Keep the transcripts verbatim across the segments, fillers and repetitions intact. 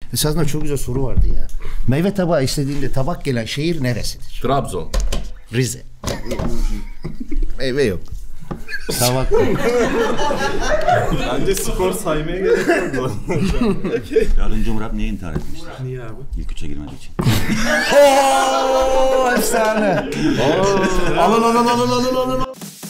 Esasında çok güzel soru vardı ya. Meyve tabağı istediğinde tabak gelen şehir neresidir? Trabzon. Rize. Meyve yok. Tabak yok. Bence skor saymaya gerek yok. Yardımcı Murat niye intihar etmiştir? Niye abi? İlk üçe girmediği için. Ooo efsane. Alın alın alın alın alın.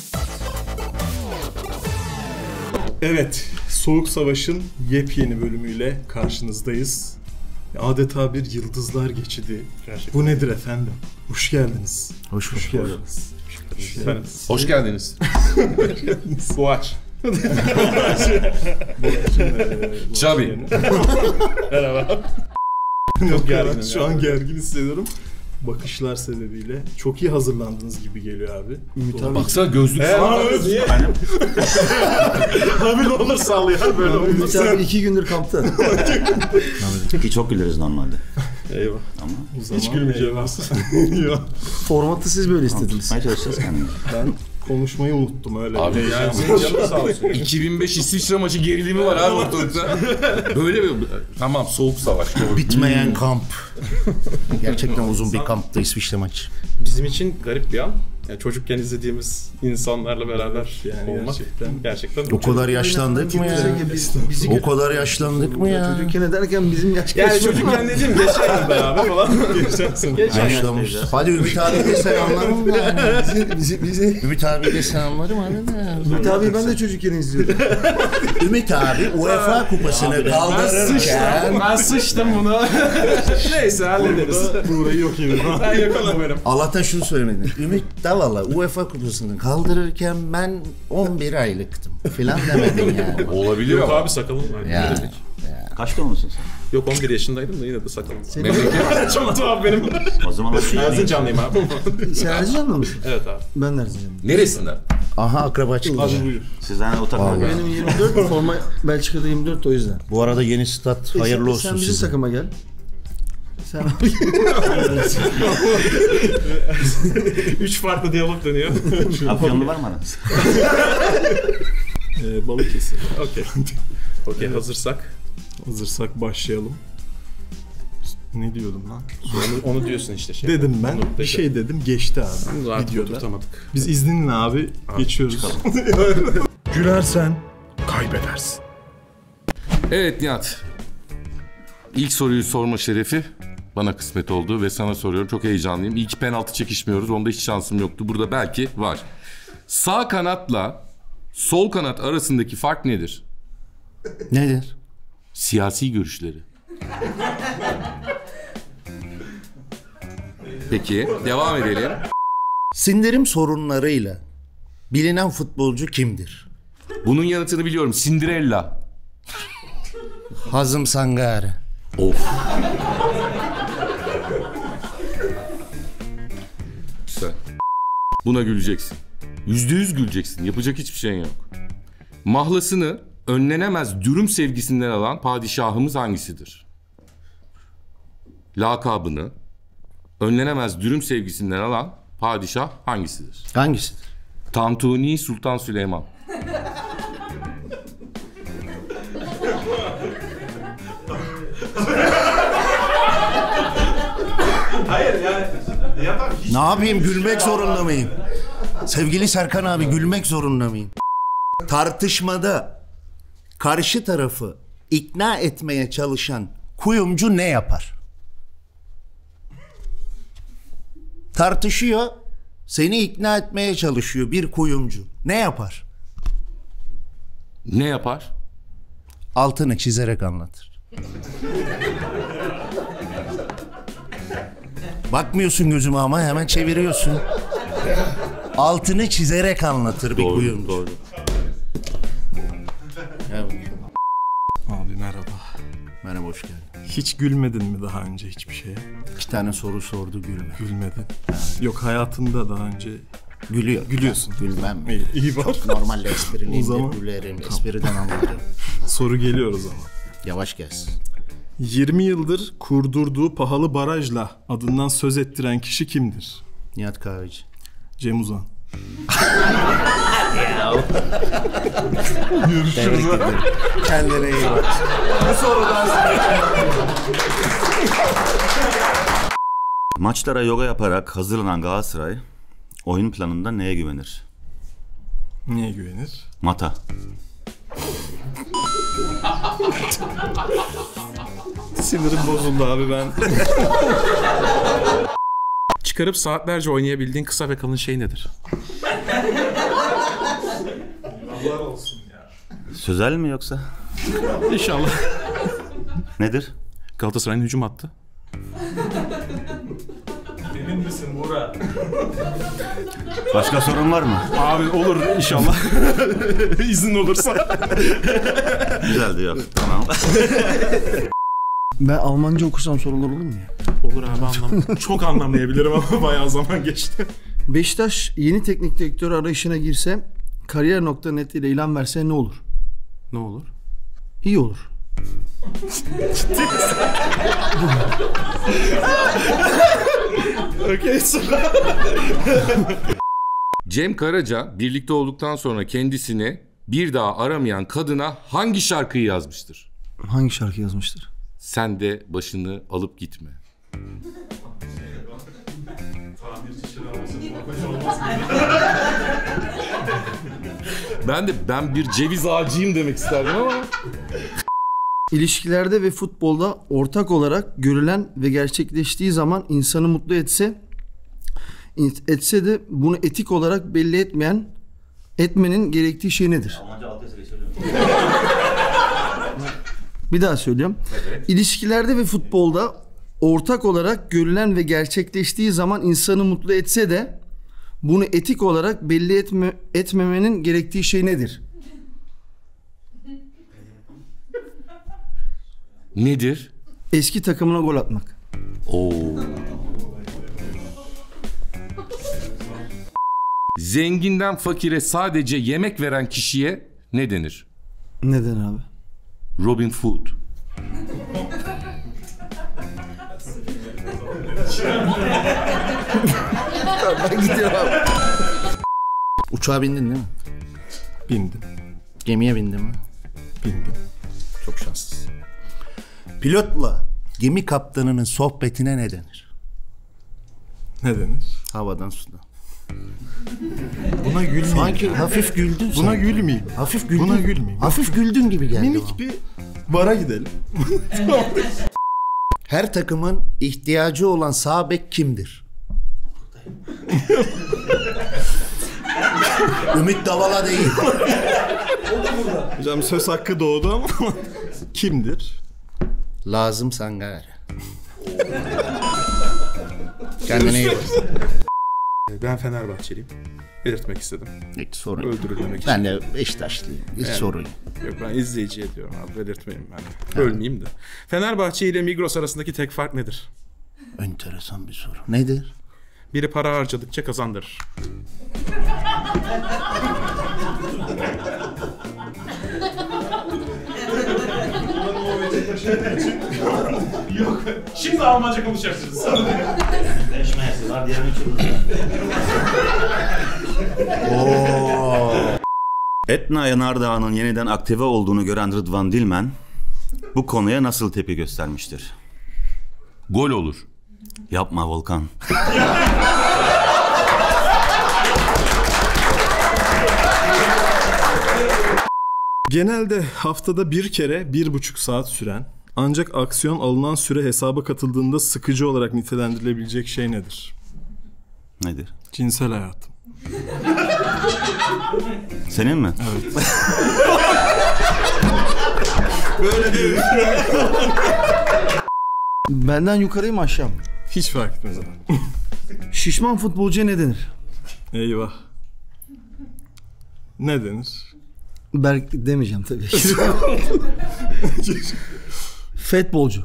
Evet, Soğuk Savaş'ın yepyeni bölümüyle karşınızdayız. Adeta bir yıldızlar geçidi. Gerçekten. Bu nedir efendim? Hoş geldiniz. Hoş, Hoş geldiniz. Hoş geldiniz. Hoş geldiniz. Boğaç. Çabi. Merhaba. Çok gergin. Şu an gergin hissediyorum. Bakışlar sebebiyle. Çok iyi hazırlandığınız gibi geliyor abi. Ümit abi. Baksana gözlük falan. Abi ne olur sal ya böyle olmaz. Ümit abi iki gündür kampta. Ki çok güleriz normalde. Eyvah. Ama hiç gülmeyeceğim aslında. Formatı siz böyle istediniz. tutmaya çalışacağız kendimizi. Ben konuşmayı unuttum öyle. Abi yani senin canın sağ olsun. iki bin beş İsviçre maçı gerilimi var abi ortalıkta. Böyle bir... Tamam, soğuk savaş. Bitmeyen kamp. Gerçekten uzun bir kamptı İsviçre maçı. Bizim için garip bir an. Yani çocukken izlediğimiz insanlarla beraber Yani olmak gerçekten. gerçekten. O kadar yaşlandık mı ya? Biz, bizi O kadar yaşlandık mı ya? çocukken ederken bizim yaş Yani geçti. çocukken dediğim geçen yıl beraber falan. Geçen sene. Geçen yıl. Yaşlanmış. Hadi Ümit abi de selamlarım mı? bizi, bizi, Ümit abi de selamlarım hadi de. Ümit abi ben de çocukken izliyordum. Ümit abi UEFA kupasını kaldırırken Ben sıçtım buna. Neyse hallederiz. Burayı yok yedim. Ben yakalım benim. Allah'tan şunu söylemedin. Ümit Davala UEFA kupasını kaldırırken ben on bir aylıktım filan demedin yani. Olabiliyor Yok ama. abi sakalım var. Ya. Kaç doğumlusun sen? Yok on bir yaşındaydım da yine de sakalım var. Memleket. Çok tuhaf benim. O zaman Erzincanlıyım abi. Sen Erzincanlı mısın? Evet abi. Ben de Erzincanlıyım. Neresinden? Aha akraba çıktı. Hadi buyur. Sizden o tarafa gelin. Benim yirmi dört forma Belçika'da yirmi dört o yüzden. Bu arada yeni stat E hayırlı sen, olsun sen bizim size. takıma gel. Sen Üç farklı diyalog dönüyor. Afyonlu var mı aranız? Ee, Balıkesir. Okey. Okey hazırsak. Hazırsak başlayalım. Ne diyordum lan? Onu, onu diyorsun işte şey. Dedim ben. Onu Bir dedi. şey dedim. Geçti abi. Bunu artık Videoda. oturtamadık. Biz izninle abi, abi geçiyoruz. Gülersen kaybedersin. Evet Nihat. İlk soruyu sorma şerefi bana kısmet oldu ve sana soruyorum. Çok heyecanlıyım. İlk penaltı çekişmiyoruz. Onda hiç şansım yoktu. Burada belki var. Sağ kanatla sol kanat arasındaki fark nedir? Nedir? Siyasi görüşleri. Peki, devam edelim. Sindirim sorunlarıyla bilinen futbolcu kimdir? Bunun yanıtını biliyorum. Cinderella. Hazım Sangare. Of. Güzel. Buna güleceksin. Yüzde yüz güleceksin. Yapacak hiçbir şeyin yok. Mahlasını önlenemez dürüm sevgisinden alan padişahımız hangisidir? Lakabını önlenemez dürüm sevgisinden alan padişah hangisidir? Hangisidir? Tantuni Sultan Süleyman. Hayır yani. Yapar. Ne yapayım, gülmek zorunda mıyım? Sevgili Serkan abi, gülmek zorunda mıyım? Tartışmada karşı tarafı ikna etmeye çalışan kuyumcu ne yapar? Tartışıyor, seni ikna etmeye çalışıyor bir kuyumcu. Ne yapar? Ne yapar? Altını çizerek anlatır. Bakmıyorsun gözüme ama hemen çeviriyorsun. Altını çizerek anlatır bir Doğru, kuyumcu. doğru. Abi merhaba. Merhaba, hoş geldin. Hiç gülmedin mi daha önce hiçbir şeye? İki tane soru sordu, gülme. Gülmedin. Yok hayatında daha önce Gülüyor. gülüyorsun. Gülmem mi? İyi, iyi bak. Normalde espriliyim O zaman- de gülerim. Espriden anlarım. Soru geliyor o zaman. Yavaş gelsin. yirmi yıldır kurdurduğu pahalı barajla adından söz ettiren kişi kimdir? Nihat Kahveci. Cem Uzan. Tebrik ederim. Kendine iyi bak. Maçlara yoga yaparak hazırlanan Galatasaray oyun planında neye güvenir? Niye güvenir? Mata. Sinirim bozuldu abi ben. Çıkarıp saatlerce oynayabildiğin kısa ve kalın şey nedir? Allah olsun ya. Sözel mi yoksa? İnşallah. Nedir? Galatasaray'ın hücum hattı. Emin misin Murat? Başka sorun var mı? Abi olur inşallah. İzin olursa. Güzeldi, yok. Tamam. Ben Almanca okursam sorular olur mu ya? Olur abi, anlam. Çok anlamayabilirim ama bayağı zaman geçti. Beşiktaş yeni teknik direktör arayışına girse, kariyer nokta net ile ilan verse ne olur? Ne olur? İyi olur. Okey. Cem Karaca birlikte olduktan sonra kendisini bir daha aramayan kadına hangi şarkıyı yazmıştır? Hangi şarkı yazmıştır? Sen de başını alıp gitme. Ben de ben bir ceviz ağacıyım demek isterdim ama. İlişkilerde ve futbolda ortak olarak görülen ve gerçekleştiği zaman insanı mutlu etse etse de bunu etik olarak belli etmeyen etmenin gerektiği şey nedir? Bir daha söylüyorum. Evet. İlişkilerde ve futbolda ortak olarak görülen ve gerçekleştiği zaman insanı mutlu etse de bunu etik olarak belli etme, etmemenin gerektiği şey nedir? Nedir? Eski takımına gol atmak. Oo. Zenginden fakire sadece yemek veren kişiye ne denir? Neden abi? Robin Hood. Ben gidiyorum abi. Uçağa bindin değil mi? Bindim. Gemiye bindin mi? Bindim. Çok şanslısın. Pilotla gemi kaptanının sohbetine ne denir? Ne denir? Havadan sudan. Buna gülmeyeyim. Sanki hafif güldün sen. Buna gülmeyeyim. Hafif güldün. Buna gülmeyeyim. Hafif güldün gibi geldi bana. Minik bir bara gidelim. Her takımın ihtiyacı olan sağ bek kimdir? Ümit Davala değil. Hocam söz hakkı doğdu ama kimdir? Lazım Sangare. Kendine iyi bak. Ben Fenerbahçeliyim. Belirtmek istedim. Hiç sorun yok. Öldürülmemek için. Ben de Beşiktaşlıyım. Hiç Yani. sorun yok. Yok, ben izleyiciye diyorum abi, belirtmeyeyim ben de. Ölmeyeyim de. Fenerbahçe ile Migros arasındaki tek fark nedir? Enteresan bir soru. Nedir? Biri para harcadıkça kazandırır. Yok. Şimdi Almanca konuşacaksınız. Değişmeyesi var, diğer üç yıldız. Etna Yanardağı'nın yeniden aktive olduğunu gören Rıdvan Dilmen bu konuya nasıl tepki göstermiştir? Gol olur. Yapma Volkan. Genelde haftada bir kere bir buçuk saat süren ancak aksiyon alınan süre hesaba katıldığında sıkıcı olarak nitelendirilebilecek şey nedir? Nedir? Cinsel hayatım. Senin mi? Evet. Böyle değil. Benden yukarıya mı aşağı mı? Hiç fark etmez abi. Şişman futbolcuya ne denir? Eyvah. Ne denir? Berk demeyeceğim tabii ki. Futbolcu.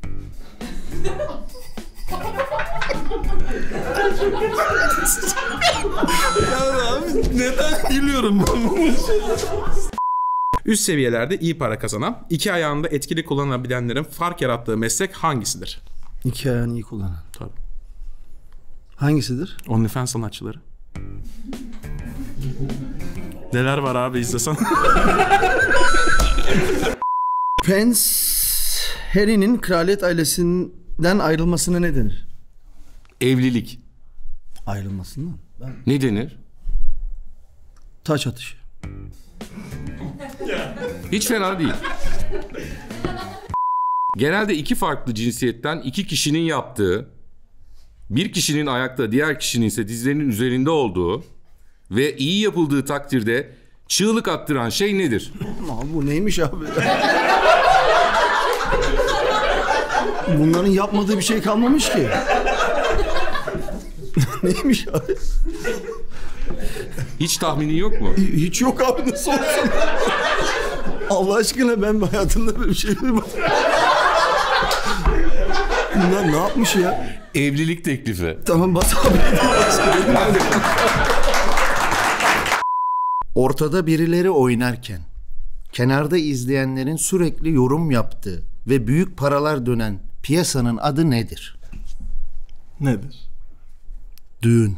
Ya abi neden gülüyorum ben bunu? Üst seviyelerde iyi para kazanan, iki ayağında etkili kullanabilenlerin fark yarattığı meslek hangisidir? İki ayağını iyi kullanan. Tabii. Hangisidir? OnlyFans sanatçıları. Neler var abi, izlesen. Prince Harry'nin kraliyet ailesinden ayrılmasına ne denir? Evlilik. Ayrılmasından. Ne denir? Taç atışı. Hiç fena değil. Genelde iki farklı cinsiyetten iki kişinin yaptığı, bir kişinin ayakta, diğer kişinin ise dizlerinin üzerinde olduğu ve iyi yapıldığı takdirde çığlık attıran şey nedir? Abi bu neymiş abi? Bunların yapmadığı bir şey kalmamış ki. Neymiş abi? Hiç tahminin yok mu? Hiç yok abi, nasıl olsun? Allah aşkına, ben hayatımda böyle bir şey duymadım. Bunlar ne yapmış ya? Evlilik teklifi. Tamam bas abi. Ortada birileri oynarken kenarda izleyenlerin sürekli yorum yaptığı ve büyük paralar dönen piyasanın adı nedir? Nedir? Düğün.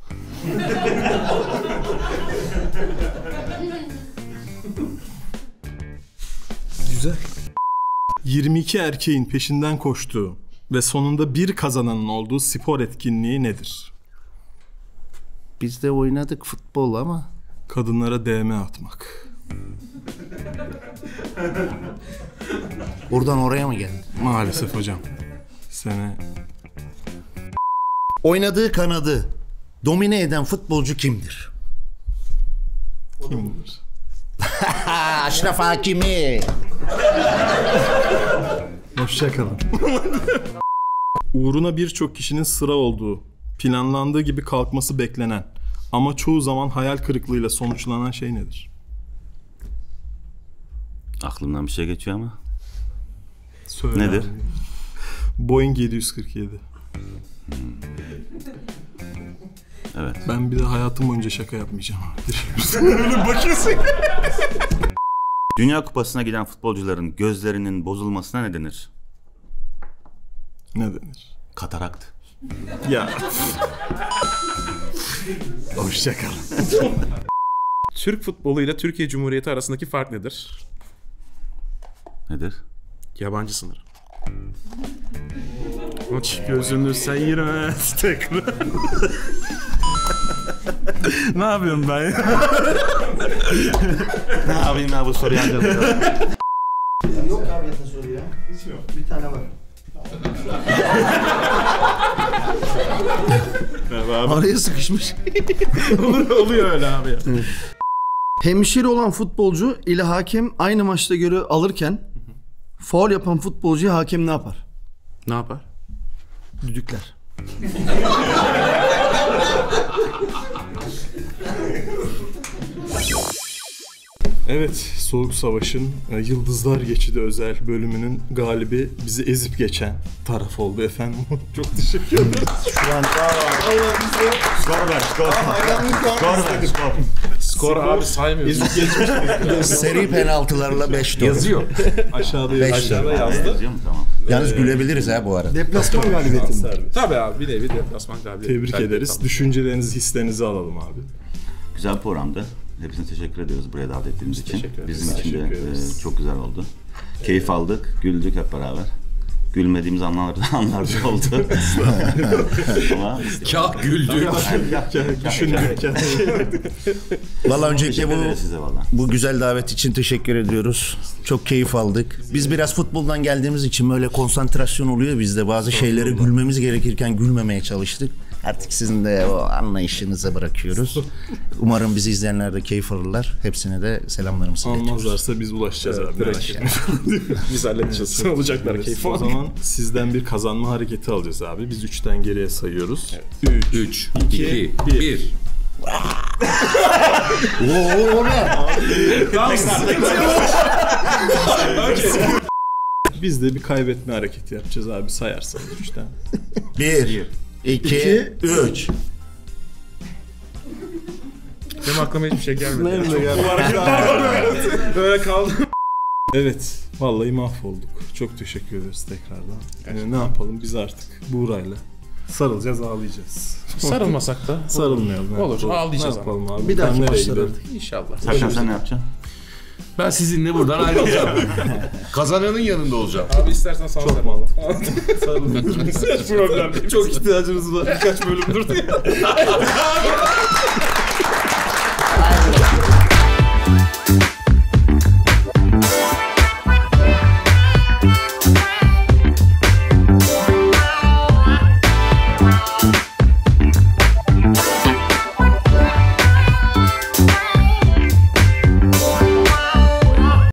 Güzel. yirmi iki erkeğin peşinden koştuğu ve sonunda bir kazananın olduğu spor etkinliği nedir? Biz de oynadık futbol ama Kadınlara D M atmak. oradan oraya mı geldin? Maalesef hocam. Sene Oynadığı kanadı domine eden futbolcu kimdir? kimdir? Aşraf Hakimi. Hoşçakalın. Uğruna birçok kişinin sıra olduğu, planlandığı gibi kalkması beklenen ama çoğu zaman hayal kırıklığıyla sonuçlanan şey nedir? Aklımdan bir şey geçiyor ama. Söyle Nedir? abi. Boeing yedi yüz kırk yedi. Evet. Ben bir de hayatım boyunca şaka yapmayacağım abi. Öyle bakıyorsun. Dünya Kupası'na giden futbolcuların gözlerinin bozulmasına ne denir? Ne denir? Katarakt. Ya. Hoşçakalın. Türk futbolu ile Türkiye Cumhuriyeti arasındaki fark nedir? Nedir? Yabancı sınır. Aç gözünü seyirme tekrar. Ne yapıyorum ben ya? Ne yapayım ya bu soruyu ancak. Yok abi yatın soru ya. Hiç yok. Bir tane var. Araya sıkışmış. Oluyor öyle abi ya. Hemşire olan futbolcu ile hakem aynı maçta göre alırken faul yapan futbolcuya hakem ne yapar? Ne yapar? Düdükler. Evet, Soğuk Savaş'ın e, Yıldızlar Geçidi özel bölümünün galibi bizi ezip geçen taraf oldu efendim. Çok teşekkür ederim. Şu an Skor ver, skor. Skor ver, skor. Skor abi saymıyorsun. Seri penaltılarla beş dört. Yazıyor. Aşağıda Beş aşağıda lira. yazdı. Yazıyor mu? Tamam. Yalnız gülebiliriz ha bu arada. deplasman galibiyeti mi? Tabii abi bir nevi deplasman galibiyeti. Tebrik Tabii, ederiz. tabii. Düşüncelerinizi, hislerinizi alalım abi. Güzel programdı. Hepsine teşekkür ediyoruz buraya davet ettiğiniz için. teşekkür ederiz. Bizim için de Teşekkür ederiz. e, çok güzel oldu. Keyif aldık, güldük hep beraber. Gülmediğimiz anlar anlar da oldu. Ama Kah güldük. Düşündük. Valla öncelikle teşekkür bu ederiz size valla. bu güzel davet için teşekkür ediyoruz. Çok keyif aldık. Biz biraz futboldan geldiğimiz için böyle konsantrasyon oluyor bizde. Bazı şeylere gülmemiz gerekirken gülmemeye çalıştık. Artık sizin de o anlayışınıza bırakıyoruz. Umarım bizi izleyenler de keyif alırlar. Hepsine de selamlarımızı iletiyoruz. Almazlarsa biz ulaşacağız abi. Merak etme. Biz halledeceğiz. Olacaklar keyif. O zaman sizden bir kazanma hareketi alacağız abi. Biz üçten geriye sayıyoruz. üç, iki, bir. Biz de bir kaybetme hareketi yapacağız abi, sayarsanız üçten. Bir, iki, üç. Benim aklıma hiçbir şey gelmedi. Benim de geldi. Böyle kaldım. Evet, vallahi mahvolduk. Çok teşekkür ederiz tekrardan. Ee, ne yapalım, biz artık Buğra'yla sarılacağız, ağlayacağız. Sarılmasak da Sarılmayalım. Olur, ne ağlayacağız Ne yapalım abi? Bir dahaki Ben nereye maçta gidelim? artık. İnşallah. Serkan sen ne yapacaksın? Ben sizinle buradan ayrılacağım. Kazananın yanında olacağım. Abi istersen sana Çok sarılalım. Hiç problem değil. Çok ihtiyacımız var. Birkaç bölümdür diye.